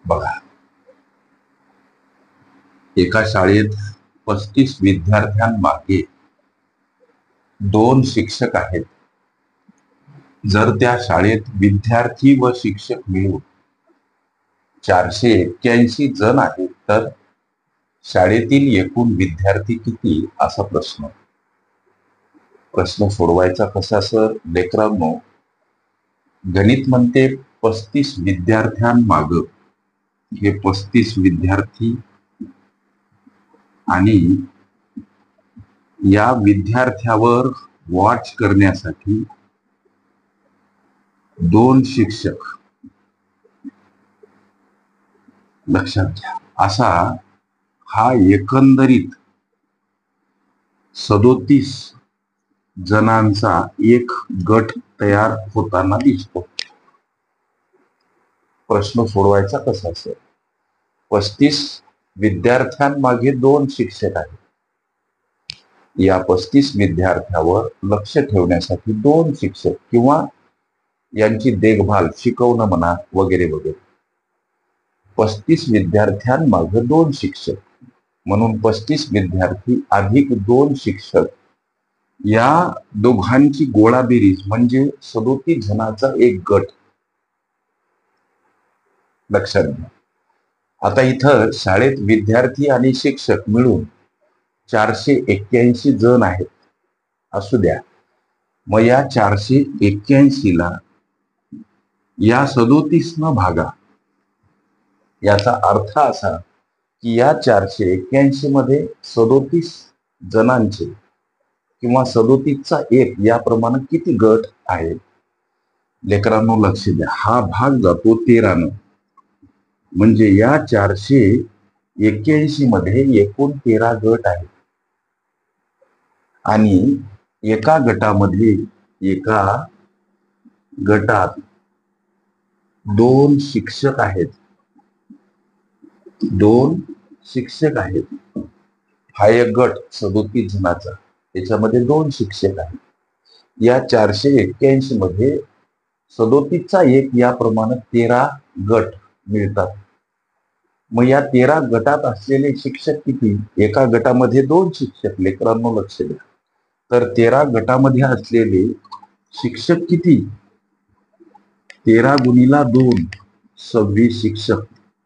बघा, एका शाळेत 35 विद्यार्थ्यांमागे 2 शिक्षक आहेत. जर त्या शाळेत विद्यार्थी व शिक्षक मिळून 481 जण आहेत, तर शाळेतील एकूण विद्यार्थी किती, असा प्रश्न सोडवायचा कसा सर? लेकरांनो, गणित म्हणते 35 विद्यार्थ्यांमाग, हे 35 विद्यार्थी आणि या विद्यार्थ्यावर वॉच करण्यासाठी 2 शिक्षक. लक्षात घ्या, असा हा एकंदरीत 37 जणांचा एक गट तयार होताना दिसतो. प्रश्न सोडवायचा कसा असेल? 35 विद्यार्थ्यांमागे 2 शिक्षक आहेत. या 35 विद्यार्थ्यावर लक्ष ठेवण्यासाठी 2 शिक्षक किंवा यांची देखभाल, शिकवणं म्हणा, वगैरे वगैरे. 35 विद्यार्थ्यांमागे 2 शिक्षक म्हणून 35 विद्यार्थी अधिक 2 शिक्षक, या दोघांची गोळाबेरीज म्हणजे 37 जणांचा एक गट. लक्षात घ्या. आता इथं शाळेत विद्यार्थी आणि शिक्षक मिळून 481 जण आहेत, असू द्या. मग या 481 ला या 37 न भागा. याचा अर्थ असा की या 481 मध्ये 37 जणांचे किंवा 37चा 1 याप्रमाणे किती गट आहेत? लेकरांनो लक्ष द्या, हा भाग जातो 13 न. म्हणजे या 481 मध्ये एकूण 13 गट आहेत आणि एका गटात 2 शिक्षक आहेत. 2 शिक्षक आहेत. हा एक गट 37 जणांचा, त्याच्यामध्ये 2 शिक्षक आहेत. या 481 मध्ये 37चा 1 याप्रमाणे 13 गट मिळतात. मग या 13 गटात असलेले शिक्षक किती? एका गटामध्ये 2 शिक्षक. लेकरांनो लक्ष द्या, तर 13 गटामध्ये असलेले शिक्षक किती? 13 गुणिला 2 26 शिक्षक.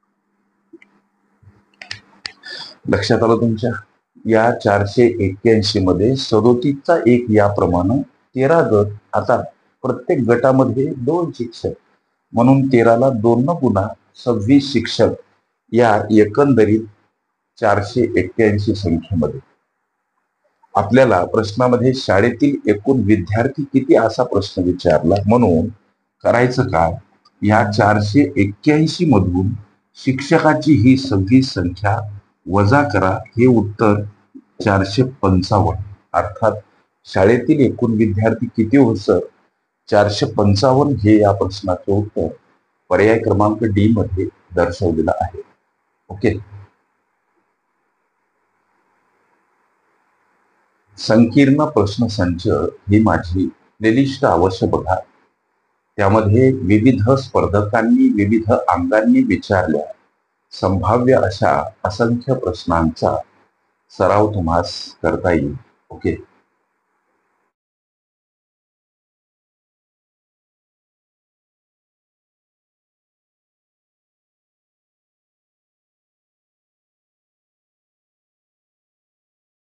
लक्षात आलं तुमच्या? या 481 मध्ये 37चा 1 याप्रमाणे 13 गट. आता प्रत्येक गटामध्ये 2 शिक्षक म्हणून 13 ला 2 न गुणा 26 शिक्षक या एकंदरीत 481 संख्येमध्ये. आपल्याला प्रश्नामध्ये शाळेतील एकूण विद्यार्थी किती असा प्रश्न विचारला. म्हणून करायचं काय? या 481 मधून शिक्षकाची ही सगळी संख्या वजा करा. हे उत्तर 455. अर्थात शाळेतील एकूण विद्यार्थी किती होतं? 455 हे या प्रश्नाचे उत्तर पर्याय क्रमांक डी मध्ये दर्शवलेलं आहे. ओके. संकीर्ण प्रश्नसंच ही माझी प्लेलिस्ट अवश्य बघा. त्यामध्ये विविध स्पर्धकांनी विविध अंगांनी विचारल्या संभाव्य अशा असंख्य प्रश्नांचा सराव तुम्हास करता येईल. ओके.